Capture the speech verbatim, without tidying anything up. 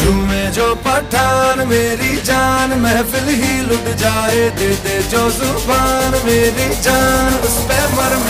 में जो पठान मेरी जान महफिल ही लुट जाए, दे दे जो जुबान मेरी जान उस पे मर